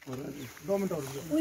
2 minute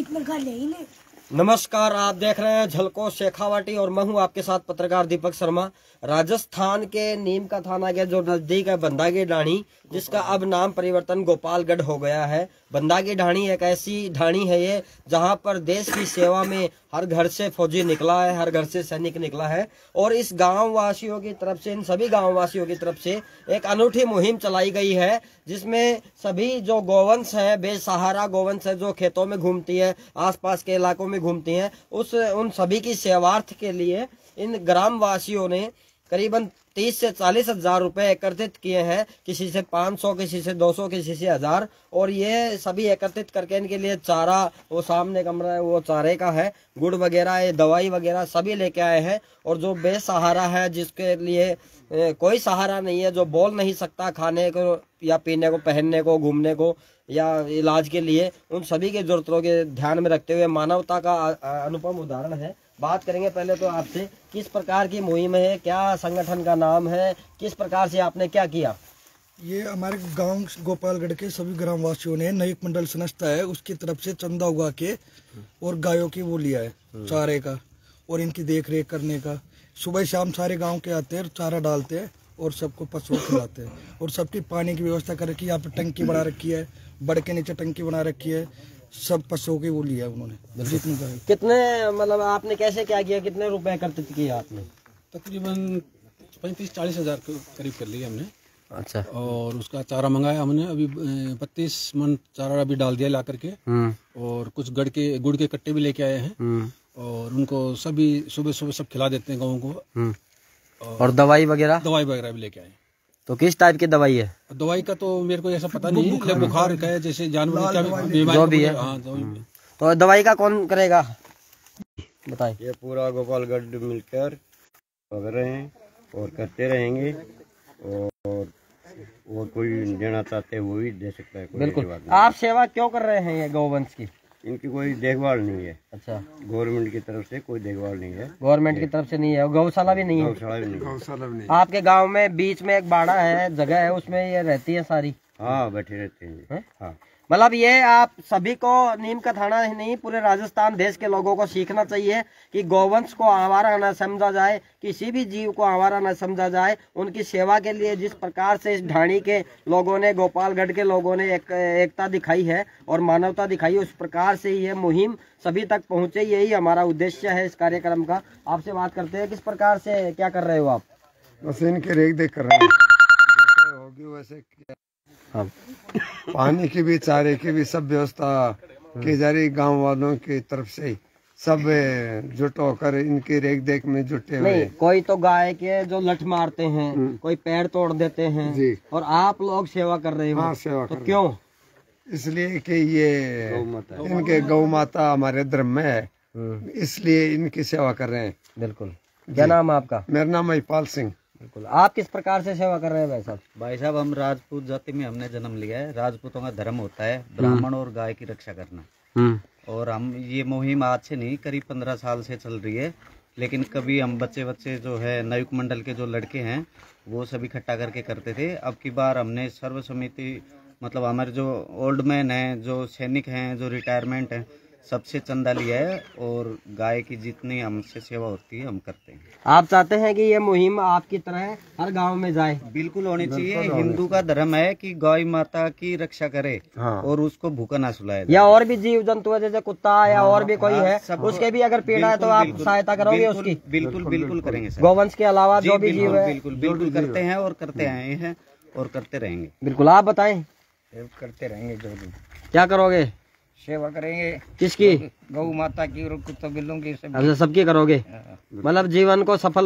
और। नमस्कार, आप देख रहे हैं झलको शेखावाटी और मैं हूं आपके साथ पत्रकार दीपक शर्मा। राजस्थान के नीम का थाना के जो नजदीक है बंदा की ढाणी, जिसका अब नाम परिवर्तन गोपालगढ़ हो गया है। बंदा की ढाणी एक ऐसी ढाणी है ये जहां पर देश की सेवा में हर घर से फौजी निकला है, हर घर से सैनिक निकला है। और इस गांव वासियों की तरफ से, इन सभी गांव वासियों की तरफ से एक अनूठी मुहिम चलाई गई है, जिसमें सभी जो गौवंश है, बेसहारा गौवंश है, जो खेतों में घूमती है, आसपास के इलाकों में घूमती हैं, उन सभी की सेवार्थ के लिए इन ग्राम वासियों ने करीबन 30 से 40 हजार रुपए एकत्रित किए हैं। किसी से 500, किसी से 200, किसी से 1000। और ये सभी एकत्रित करके इनके लिए चारा, वो सामने कमरा है वो चारे का है, गुड़ वगैरह, ये दवाई वगैरह सभी लेके आए हैं। और जो बेसहारा है, जिसके लिए कोई सहारा नहीं है, जो बोल नहीं सकता, खाने को या पीने को, पहनने को, घूमने को या इलाज के लिए, उन सभी के जरूरतों के ध्यान में रखते हुए मानवता का अनुपम उदाहरण है। बात करेंगे पहले तो आपसे, किस प्रकार की मुहिम है, क्या संगठन का नाम है, किस प्रकार से आपने क्या किया? ये हमारे गांव गोपालगढ़ के सभी ग्रामवासियों ने नायक मंडल संस्था है उसकी तरफ से चंदा उगा के और गायों की वो लिया है चारे का, और इनकी देख रेख करने का। सुबह शाम सारे गांव के आते हैं, चारा डालते हैं और सबको पशुओं खिलाते हैं। और सबकी पानी की व्यवस्था कर रखी है, यहाँ पे टंकी बना रखी है, बड़ के नीचे टंकी बना रखी है, सब पशुओं की वो लिया है उन्होंने। कितने, मतलब आपने कैसे क्या किया, कितने रुपए एकत्रित किए आपने? तकरीबन 35-40 हजार के करीब कर लिया हमने। अच्छा। और उसका चारा मंगाया हमने, अभी 32 मन चारा अभी डाल दिया ला करके। और कुछ गुड़ के कट्टे भी लेके आए हैं और उनको सभी सुबह सुबह सब खिला देते हैं गाँव को। और दवाई वगैरह भी लेके आए। तो किस टाइप की दवाई है? दवाई का तो मेरे को ऐसा पता नहीं है, बुखार का है, जैसे जानवर क्या बीमारी जो भी है। हाँ, तो दवाई का कौन करेगा, बताइए। ये पूरा गोपालगढ़ मिलकर कर रहे हैं और करते रहेंगे। और कोई देना चाहते हैं वो भी दे सकता है। बिल्कुल। आप सेवा क्यों कर रहे हैं ये गौवंश की? इनकी कोई देखभाल नहीं है। अच्छा। गवर्नमेंट की तरफ से कोई देखभाल नहीं है। गवर्नमेंट की तरफ से नहीं है, गौशाला भी नहीं है। गौशाला भी नहीं। आपके गांव में बीच में एक बाड़ा है, जगह है, उसमें ये रहती है सारी? हाँ, बैठे रहते हैं। हाँ, मतलब ये आप सभी को, नीम का थाना ही नहीं, पूरे राजस्थान देश के लोगों को सीखना चाहिए कि गौवंश को आवारा न समझा जाए, किसी भी जीव को आवारा न समझा जाए। उनकी सेवा के लिए जिस प्रकार से इस ढाणी के लोगों ने, गोपालगढ़ के लोगों ने एकता दिखाई है और मानवता दिखाई, उस प्रकार से ये मुहिम सभी तक पहुंचे, यही हमारा उद्देश्य है इस कार्यक्रम का। आपसे बात करते हैं, किस प्रकार से क्या कर रहे हो आप? बस इनकी रेख देख कर रहे हैं, जैसे होगी वैसे। हाँ, पानी की भी, चारे की भी सब व्यवस्था की जा रही गाँव वालों की तरफ से। सब जुट होकर इनकी रेख देख में जुटे हुए। नहीं, कोई तो गाय के जो लठ मारते हैं, कोई पैर तोड़ देते हैं जी, और आप लोग सेवा कर रहे हो। हाँ, सेवा तो कर क्यों? इसलिए कि ये इनके गौ माता हमारे धर्म में है, इसलिए इनकी सेवा कर रहे हैं। बिल्कुल। क्या नाम है आपका? मेरा नाम महिपाल सिंह। बिल्कुल। आप किस प्रकार से सेवा कर रहे हैं भाई साहब? भाई साहब, हम राजपूत जाति में हमने जन्म लिया है। राजपूतों का धर्म होता है ब्राह्मण और गाय की रक्षा करना। और हम ये मुहिम आज से नहीं, करीब 15 साल से चल रही है। लेकिन कभी हम बच्चे जो है नायक मंडल के जो लड़के हैं वो सभी इकट्ठा करके करते थे। अब की बार हमने सर्व समिति, मतलब हमारे जो ओल्ड मैन हैं, जो सैनिक हैं, जो रिटायरमेंट हैं, सबसे चंदा लिया है और गाय की जितनी हमसे सेवा होती है हम करते हैं। आप चाहते हैं कि ये मुहिम आपकी तरह हर गांव में जाए? बिल्कुल होनी चाहिए। हिंदू का धर्म है कि गाय माता की रक्षा करे। हाँ। और उसको भूखा ना सुलाए। या और भी जीव जंतु है, जैसे कुत्ता या और भी कोई है, उसके भी अगर पीड़ा है तो आप सहायता करोगे उसकी? बिल्कुल करेंगे सर। गौवंश के अलावा जो भी जीव है? बिल्कुल करते हैं और करते आए हैं और करते रहेंगे। बिल्कुल। आप बताएं। करते रहेंगे, जो भी क्या करोगे? सेवा करेंगे। किसकी? गौ माता की और कुत्ता बिल्लों की, सबकी करोगे। मतलब जीवन को सफल,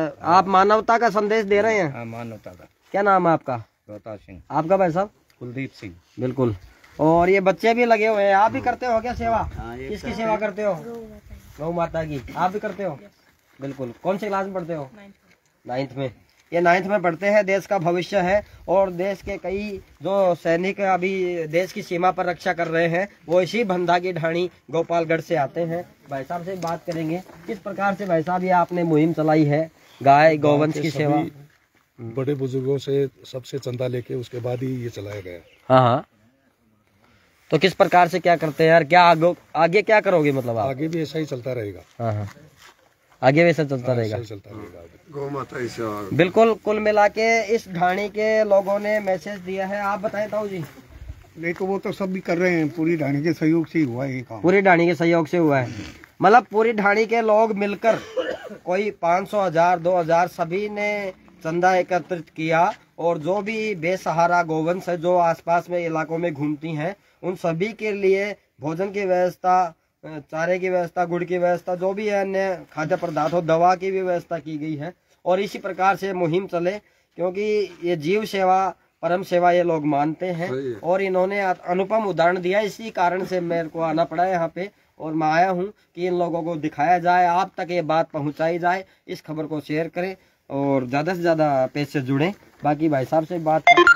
आप मानवता का संदेश दे रहे हैं। मानवता का। क्या नाम है आपका? रोहतास सिंह। आपका भाई साहब? कुलदीप सिंह। बिल्कुल। और ये बच्चे भी लगे हुए हैं, आप भी करते हो क्या सेवा? किसकी सेवा करते हो? गौ माता की। आप भी करते हो? बिल्कुल। कौन सी क्लास में पढ़ते हो? 9th में। ये 9th में पढ़ते हैं, देश का भविष्य है। और देश के कई जो सैनिक अभी देश की सीमा पर रक्षा कर रहे हैं, वो इसी बंदा की ढाणी गोपालगढ़ से आते हैं। भाई साहब से बात करेंगे, किस प्रकार से भाई साहब ये आपने मुहिम चलाई है गाय गौवंश की सेवा? बड़े बुजुर्गों से सबसे चंदा लेके उसके बाद ही ये चलाया गया। हाँ। तो किस प्रकार से क्या करते हैं यार, क्या आगे क्या करोगे मतलब आप? आगे भी ऐसा ही चलता रहेगा। हाँ हाँ, आगे वैसा चलता रहेगा। गौ माता की सेवा। बिल्कुल, कुल मिला के इस ढाणी के लोगों ने मैसेज दिया है। आप बताएं ताऊ जी। नहीं तो वो तो सब भी कर रहे हैं, पूरी ढाणी के सहयोग से ही हुआ है ये काम। पूरी ढाणी के सहयोग से हुआ है, मतलब पूरी ढाणी के लोग मिलकर कोई 500, 1000, 2000 सभी ने चंदा एकत्रित किया, और जो भी बेसहारा गौवंश है जो आसपास में इलाकों में घूमती हैं, उन सभी के लिए भोजन की व्यवस्था, चारे की व्यवस्था, गुड़ की व्यवस्था, जो भी अन्य खाद्य पदार्थ हो, दवा की भी व्यवस्था की गई है। और इसी प्रकार से मुहिम चले, क्योंकि ये जीव सेवा परम सेवा ये लोग मानते हैं, और इन्होंने अनुपम उदाहरण दिया। इसी कारण से मेरे को आना पड़ा है यहाँ पे, और मैं आया हूँ कि इन लोगों को दिखाया जाए, आप तक ये बात पहुँचाई जाए, इस खबर को शेयर करें और ज़्यादा से ज़्यादा पेज से जुड़ें। बाकी भाई साहब से बात करें।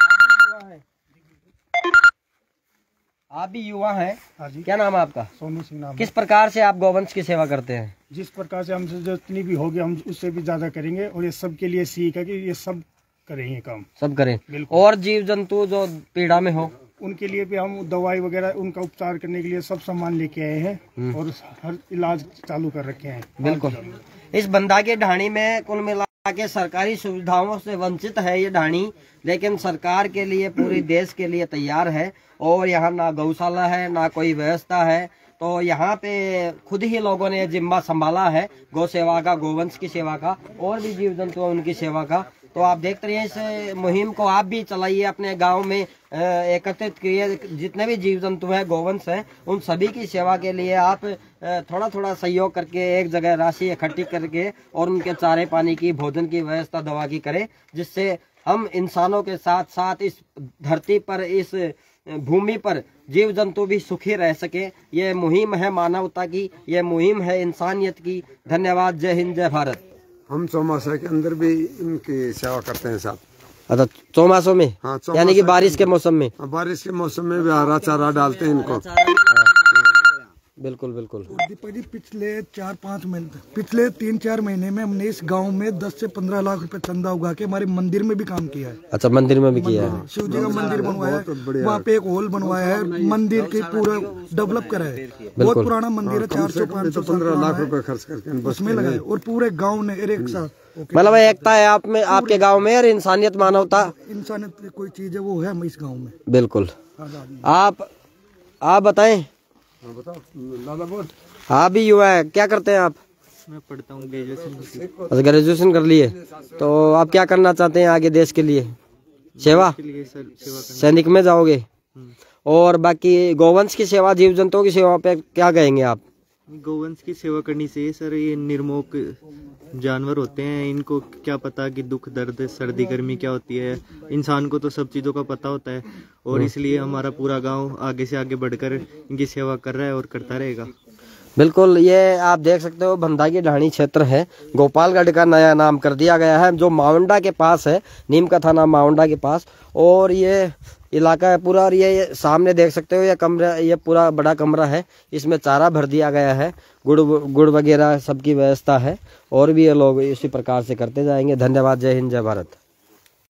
आप भी युवा हैं। हाँ जी। क्या नाम है आपका? सोनू सिंह नाम। किस प्रकार से आप गौवंश की सेवा करते हैं? जिस प्रकार से हमसे जितनी भी होगी हम उससे भी ज्यादा करेंगे, और ये सब के लिए सीख है कि ये सब करेंगे काम, सब करें। बिल्कुल। और जीव जंतु जो पीड़ा में हो उनके लिए भी हम दवाई वगैरह उनका उपचार करने के लिए सब सामान लेके आए हैं, और हर इलाज चालू कर रखे हैं। बिल्कुल। इस बंदा की ढाणी में कुल मिला के सरकारी सुविधाओं से वंचित है ये ढाणी, लेकिन सरकार के लिए, पूरे देश के लिए तैयार है। और यहाँ ना गौशाला है, ना कोई व्यवस्था है, तो यहाँ पे खुद ही लोगों ने जिम्मा संभाला है गौ सेवा का, गोवंश की सेवा का, और भी जीव जंतु उनकी सेवा का। तो आप देखते रहिए इस मुहिम को, आप भी चलाइए अपने गांव में, एकत्रित किए जितने भी जीव जंतु हैं, गोवंश हैं, उन सभी की सेवा के लिए आप थोड़ा थोड़ा सहयोग करके एक जगह राशि इकट्ठी करके और उनके चारे पानी की, भोजन की व्यवस्था, दवा की करें, जिससे हम इंसानों के साथ साथ इस धरती पर, इस भूमि पर जीव जंतु भी सुखी रह सके। ये मुहिम है मानवता की, ये मुहिम है इंसानियत की। धन्यवाद। जय हिंद, जय भारत। हम चौमासा के अंदर भी इनकी सेवा करते हैं साहब। अच्छा, चौमासों में? हाँ, यानी कि बारिश के मौसम में? बारिश के मौसम में भी हरा चारा डालते हैं इनको। बिल्कुल बिल्कुल। दीपक जी, पिछले 3-4 महीने में हमने इस गांव में 10 से 15 लाख रुपए चंदा उगा के हमारे मंदिर में भी काम किया है। अच्छा, मंदिर में भी किया है? शिव जी का मंदिर बनवाया है, वहाँ पे एक हॉल बनवाया है, मंदिर के पूरा डेवलप करा है। बहुत पुराना मंदिर है, 400-500 लाख रुपए खर्च करके उसमें लगाए, और पूरे गाँव ने एक साथ। मतलब एकता है आप में, आपके गांव में, और इंसानियत, मानवता, इंसानियत कोई चीज है वो है इस गांव में। बिल्कुल। आप बताएं। हाँ, भी युवा है, क्या करते हैं आप? मैं पढ़ता हूँ, ग्रेजुएशन। अच्छा, ग्रेजुएशन कर लिए, तो आप क्या करना चाहते हैं आगे देश के लिए? सेवा के लिए सेवा सैनिक में जाओगे? और बाकी गौवंश की सेवा, जीव जंतुओं की सेवा पे क्या कहेंगे आप? गौवंश की सेवा करनी चाहिए सर। ये निर्मोक जानवर होते हैं, इनको क्या पता कि दुख दर्द, सर्दी गर्मी क्या होती है। इंसान को तो सब चीज़ों का पता होता है, और इसलिए हमारा पूरा गांव आगे से आगे बढ़कर इनकी सेवा कर रहा है और करता रहेगा। बिल्कुल। ये आप देख सकते हो बंदा की ढाणी क्षेत्र है, गोपालगढ़ का नया नाम कर दिया गया है, जो मावंडा के पास है, नीम का थाना मावंडा के पास। और ये इलाका है पूरा, और ये सामने देख सकते हो ये कमरा, ये पूरा बड़ा कमरा है, इसमें चारा भर दिया गया है, गुड़ वगैरह सबकी व्यवस्था है, और भी ये लोग इसी प्रकार से करते जाएंगे। धन्यवाद। जय हिंद, जय भारत।